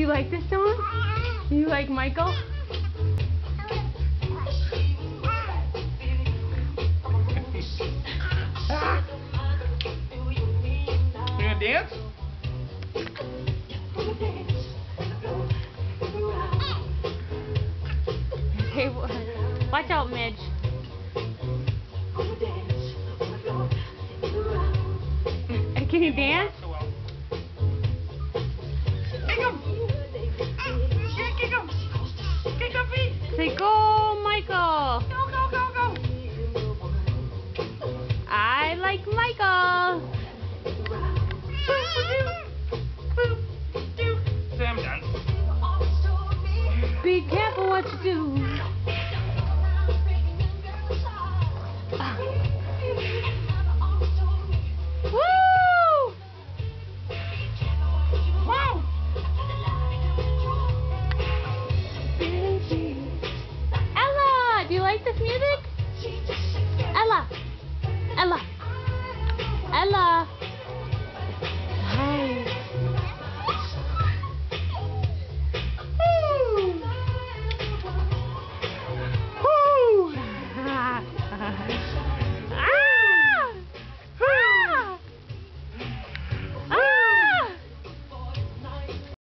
You like this song? You like Michael? You gonna dance? Hey, watch out, Midge. Can you dance? Kick him! Yeah, kick him! Kick the feet! Say, go, Michael! Go, go, go, go! I like Michael! Say I'm done. Be careful what you do.